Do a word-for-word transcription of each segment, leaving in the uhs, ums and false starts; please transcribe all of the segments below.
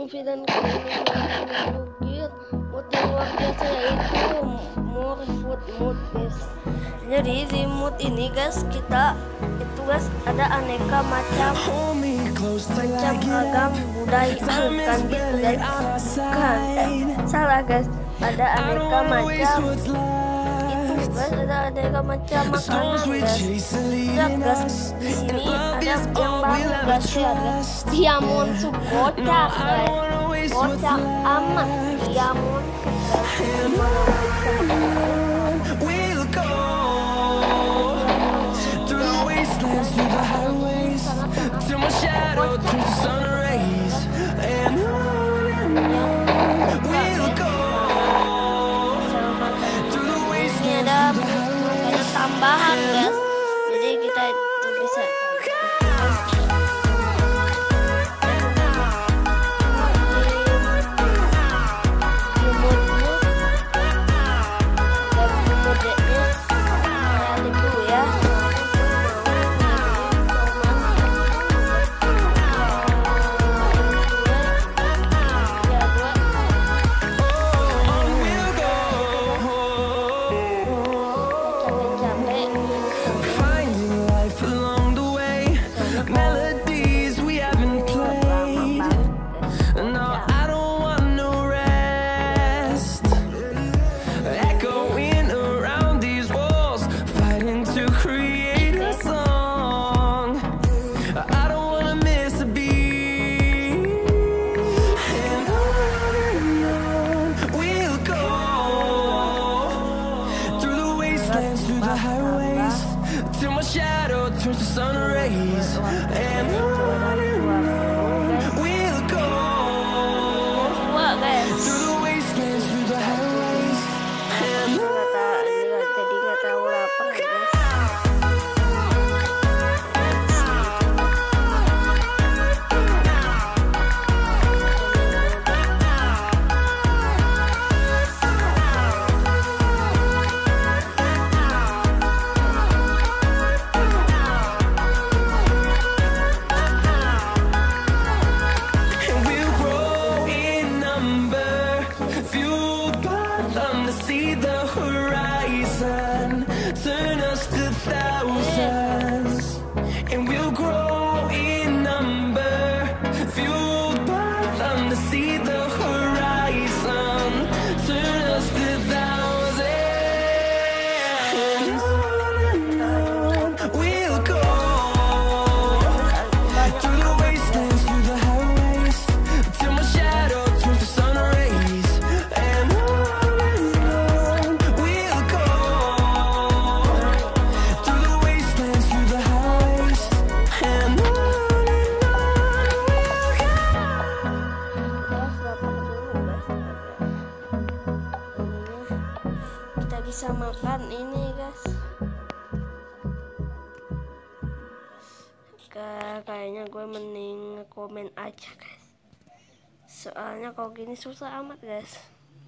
confident kalian menggigit mood yang luar biasa, yaitu more food mood guys. Jadi di mood ini guys, kita itu guys ada aneka macam macam ragam budaya kan gitu guys. Bukan, eh, salah guys, ada aneka macam itu guys, ada aneka macam makanan guys. Lihat guys, di sini ada yang baru guys ya guys, diamond sup kocak guys, kocak amat diamond tambahan guys, jadi kita itu bisa till my shadow turns to sun rays, and on and on we'll go through the wastelands, through the highways, and on. Jadi nggak tahu lapar guys. See the horizon turn us to thousands, and we'll grow in number, fueled by them to see the horizon turn us to thousands, and on and on we'll go through the wastelands, through the highways, till my shadow turns to sun rays, and on. Bisa makan ini guys. Kayaknya gue mending komen aja guys, soalnya kalau gini susah amat guys.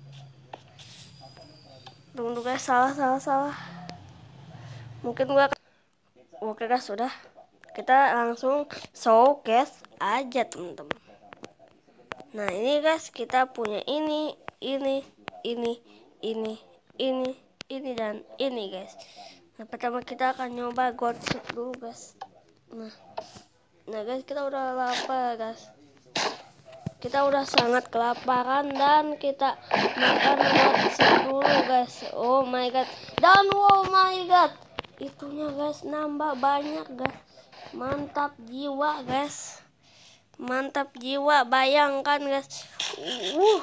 Tunggu guys, salah salah salah mungkin gue. Oke guys, sudah, kita langsung showcase aja teman-teman. Nah ini guys, kita punya ini ini ini ini ini ini dan ini guys. Nah pertama kita akan nyoba god soup dulu guys. Nah nah guys, kita udah lapar guys, kita udah sangat kelaparan, dan kita makan god soup dulu guys. Oh my god, dan oh my god, itunya guys nambah banyak guys. Mantap jiwa guys, mantap jiwa, bayangkan guys, uh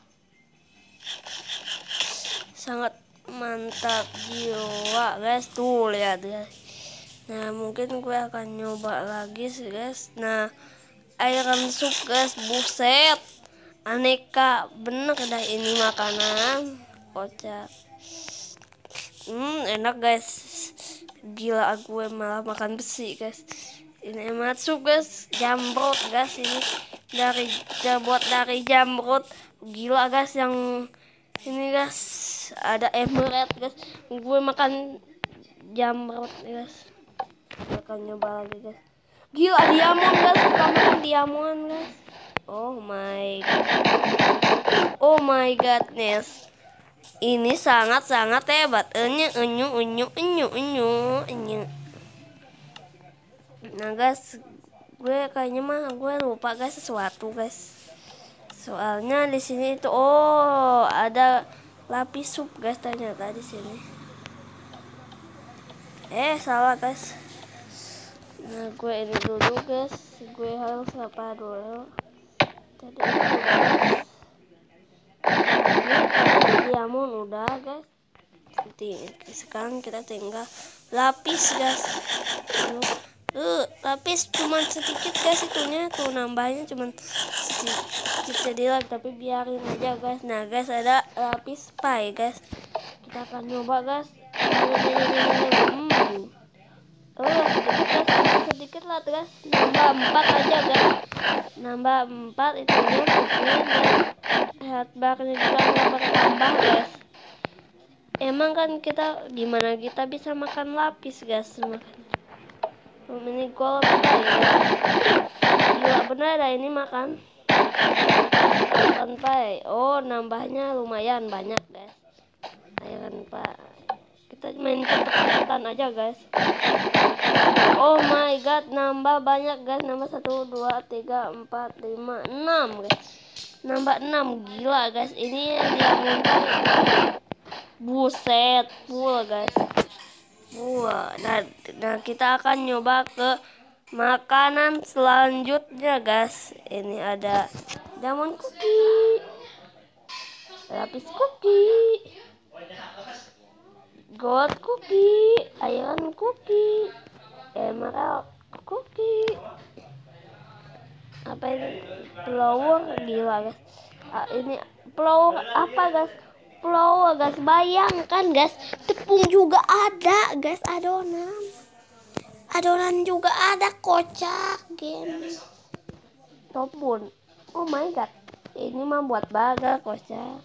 sangat mantap jiwa guys, tuh lihat guys. Nah mungkin gue akan nyoba lagi sih guys. Nah ayam sup guys, buset, aneka bener dah ini makanan kocak. Hmm enak guys, gila gue malah makan besi guys. Ini emat sup guys, jamrut guys, ini dari buat dari jamrut, gila guys. Yang ini guys ada emerald guys, gue makan jamrut guys. Gue akan nyoba lagi guys, gila diamond guys, kita makan diamond guys. Oh my Oh my godness. Ini sangat-sangat hebat. Enyu enyu enyu enyu enyu enyu. Nah guys, gue kayaknya mah gue lupa guys sesuatu guys. Soalnya di sini itu oh ada lapis sup guys ternyata di sini. Eh salah guys. Nah gue ini dulu guys. Gue harus apa dulu. Tadi udah diamond udah guys. Sekarang kita tinggal lapis guys. Uh, lapis cuma sedikit guys itunya tuh nambahnya cuma sedikit jadi lah tapi biarin aja guys. Nah guys ada lapis pie guys. Kita akan nyoba guys. Hmm. Oh sedikit guys, sedikit lah guys. Nambah empat aja guys. Nambah empat itunya lihat barnya juga nggak bertambah guys. Emang kan kita gimana kita bisa makan lapis guys makan. Ini gold ya. Gila bener dah ini makan. Makan pie. Oh nambahnya lumayan banyak guys. Ayo kan pak. Kita main cepet-cepetan aja guys. Oh my god nambah banyak guys. Nambah satu, dua, tiga, empat, lima, enam guys. Nambah enam gila guys. Ini dia muntah. Buset full guys. Wah, nah, nah kita akan nyoba ke makanan selanjutnya guys. Ini ada diamond cookie, lapis cookie, gold cookie, iron cookie, emerald cookie. Apa ini? Flower gila guys. Ah, ini flower apa guys? Flower guys, bayangkan guys, tepung juga ada guys, adonan adonan juga ada, kocak game topun. Oh my god, ini mah buat burger kocak.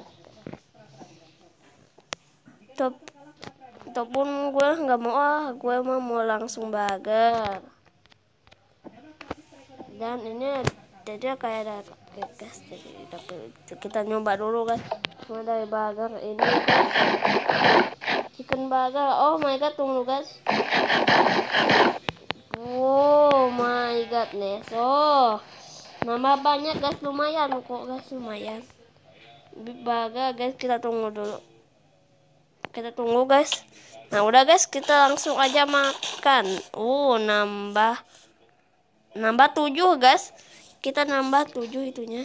Top topun gue nggak mau ah, gue mah mau langsung burger. Dan ini jadi kayak ada guys, jadi kita nyoba dulu guys. Cuma dari burger ini guys. Chicken burger. Oh my god, tunggu guys. Oh my godness. Oh nambah banyak guys, lumayan kok guys, lumayan. Burger guys, kita tunggu dulu. Kita tunggu guys. Nah udah guys, kita langsung aja makan. Oh nambah nambah tujuh guys. Kita nambah tujuh itunya.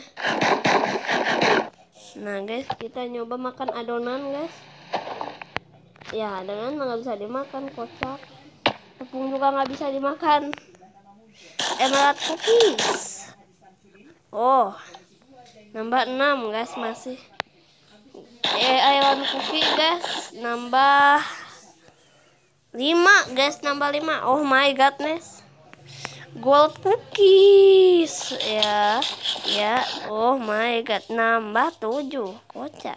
Nah guys, kita nyoba makan adonan guys. Ya adonan nggak bisa dimakan, kocak. Tepung juga nggak bisa dimakan. Emerald cookies. Oh nambah enam guys masih. Eh iron cookie guys nambah lima guys, nambah lima. Oh my godness. Gold cookies ya ya. Oh my god nambah tujuh, kocak.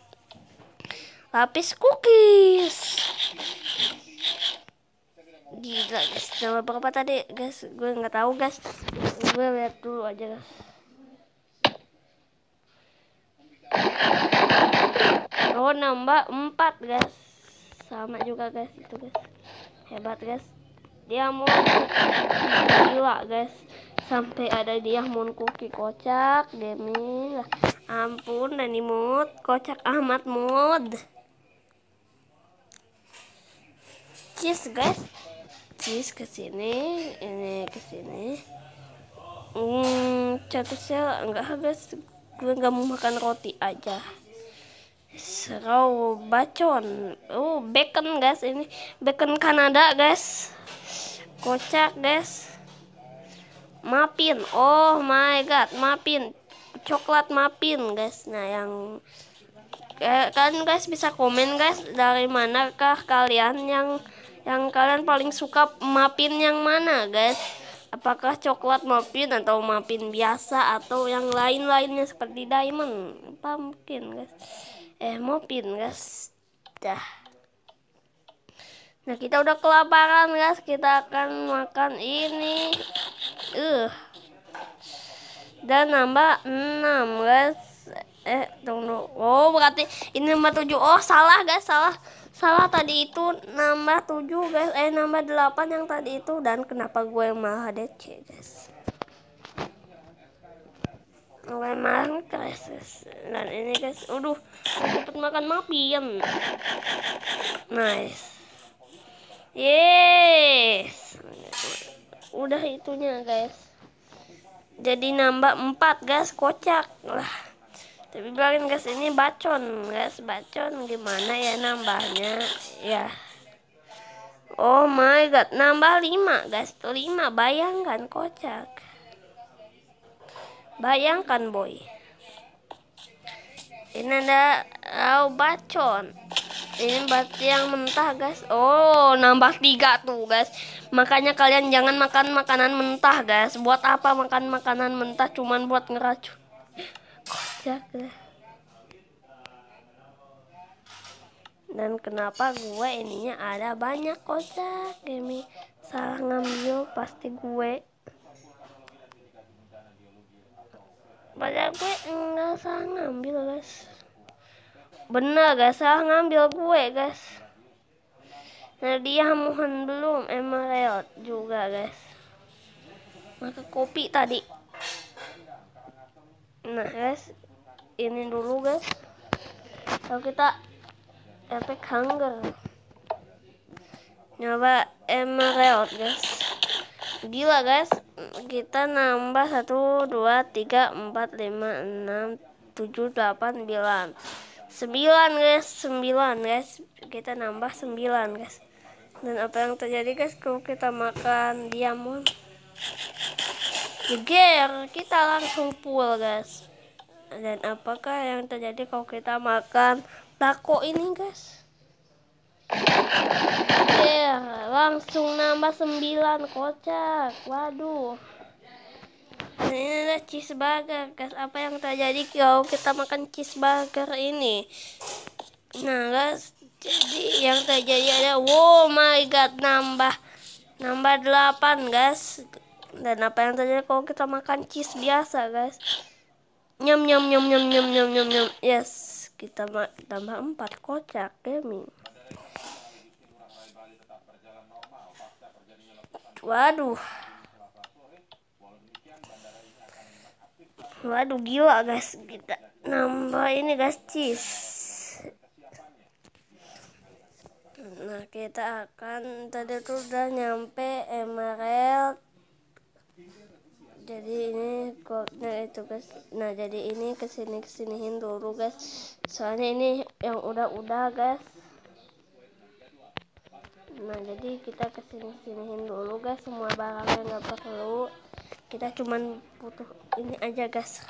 Lapis cookies gila guys. Nambah berapa tadi guys, gue nggak tahu guys, gue lihat dulu aja guys. Oh nambah empat guys, sama juga guys itu guys, hebat guys. Diamond cookie gila guys, sampai ada diamond cookie, kocak gaming. Ampun Dani Mood, kocak amat mod. Cheese guys, cheese ke sini, ini ke sini. Hmm, catusnya enggak guys, gue nggak mau makan roti aja. Serau bacon. Oh bacon guys, ini bacon Kanada guys. Kocak guys. Muffin. Oh my god, muffin. Coklat muffin guys. Nah yang eh, kan guys bisa komen guys, dari manakah kalian yang yang kalian paling suka muffin yang mana guys? Apakah coklat muffin atau muffin biasa atau yang lain-lainnya seperti diamond? Pumpkin guys. Eh muffin guys. Dah. Nah kita udah kelaparan guys, kita akan makan ini. Uh. Dan nambah enam guys. Eh tunggu. Oh berarti ini nambah tujuh. Oh salah guys, salah. Salah tadi itu nambah tujuh guys. Eh nambah delapan yang tadi itu. Dan kenapa gue malah D C guys? Gue malah crash guys. Dan ini guys, aduh, cepet makan mapian. Nice. Yes. Udah itunya guys. Jadi nambah empat guys, kocak lah. Tapi bilangin guys, ini bacon guys, bacon gimana ya nambahnya ya. Oh my god, nambah lima guys, lima, bayangkan, kocak. Bayangkan boy. Ini ada oh, bacon. Ini batu yang mentah guys. Oh nambah tiga tuh guys. Makanya kalian jangan makan makanan mentah guys. Buat apa makan makanan mentah, cuman buat ngeracun. Kocak deh. Dan kenapa gue ininya ada banyak, kocak. Gini salah ngambil pasti gue. Padahal gue enggak salah ngambil guys. Bener guys, salah ngambil gue guys. Nah dia mohon belum emerald juga guys. Maka kopi tadi. Nah guys, ini dulu guys. Kalau kita epic hunger, nyoba emerald guys. Gila guys, kita nambah satu, dua, tiga, empat, lima, enam, tujuh, delapan, sembilan, sembilan guys, sembilan guys. Kita nambah sembilan guys. Dan apa yang terjadi guys kalau kita makan diamond? Jeger, kita langsung full guys. Dan apakah yang terjadi kalau kita makan taco ini guys? Ya, langsung nambah sembilan, kocak. Waduh. Nah, ini adalah cheeseburger guys. Apa yang terjadi kalau kita makan cheeseburger ini? Nah guys, jadi yang terjadi ada, wow my god, nambah nambah delapan guys. Dan apa yang terjadi kalau kita makan cheese biasa guys? Nyam nyam nyam nyam nyam nyam nyam nyam. Yes, kita tambah empat, kocak gaming. Waduh. Waduh gila guys, kita nambah ini guys, cheese. Nah kita akan tadi tuh udah nyampe emerald. Jadi ini goldnya itu guys. Nah jadi ini kesini kesinihin dulu guys. Soalnya ini yang udah-udah guys. Nah jadi kita kesini sinihin dulu guys, semua barangnya nggak perlu, kita cuman butuh ini aja guys.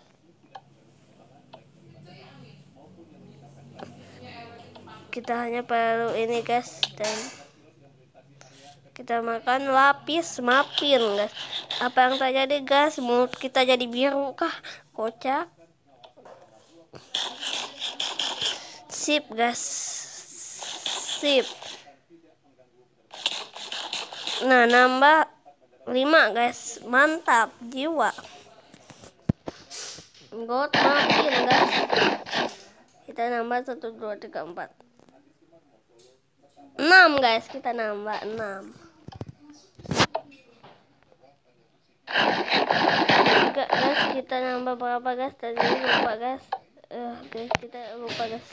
Kita hanya perlu ini guys, dan kita makan lapis mapin guys. Apa yang terjadi guys? Mulut kita jadi biru kah? Kocak. Sip guys, sip. Nah nambah lima guys, mantap jiwa. Gold makin guys. Kita nambah satu, dua, tiga, empat, enam guys. Kita nambah enam. Enggak guys, kita nambah berapa guys? Tadi lupa guys. Eh uh, guys, kita lupa guys.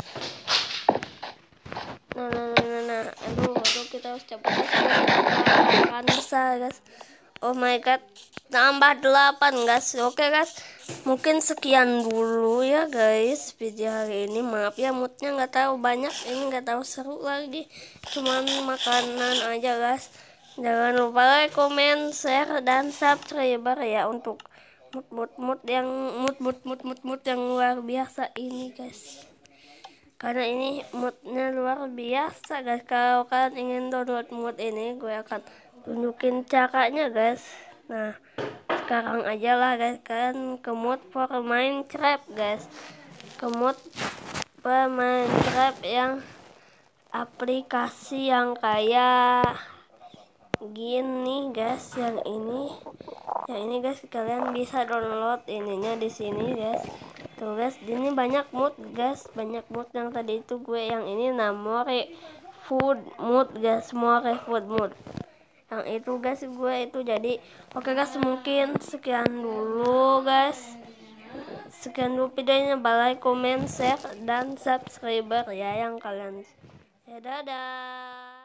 Nah, nah, nah, nah, nah. Aduh, aduh, kita harus cepat akan bisa guys. Oh my god, tambah delapan guys. Oke guys, mungkin sekian dulu ya guys video hari ini. Maaf ya moodnya nggak tahu banyak, ini nggak tahu seru lagi, cuman makanan aja guys. Jangan lupa like, comment, share, dan subscribe ya untuk mood mood mood yang mood mood mood mood mood yang luar biasa ini guys. Karena ini moodnya luar biasa guys. Kalau kalian ingin download mood ini, gue akan tunjukin caranya guys. Nah sekarang aja lah guys, kalian ke mood for Minecraft guys. Ke mood for Minecraft yang aplikasi yang kayak gini guys, yang ini yang ini guys, kalian bisa download ininya di sini guys. Tuh guys, ini banyak mood guys, banyak mood. Yang tadi itu gue yang ini namanya food mood guys, more food mood. Yang itu guys gue itu jadi oke guys, mungkin sekian dulu guys. Sekian dulu videonya, like, comment, share, dan subscriber ya yang kalian. Ya dadah.